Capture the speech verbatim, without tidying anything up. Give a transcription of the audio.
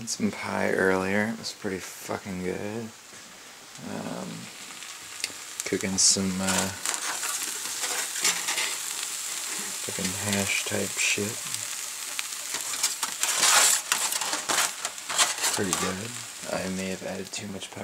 Had some pie earlier. It was pretty fucking good. Um, cooking some uh, fucking hash type shit. Pretty good. I may have added too much pepper.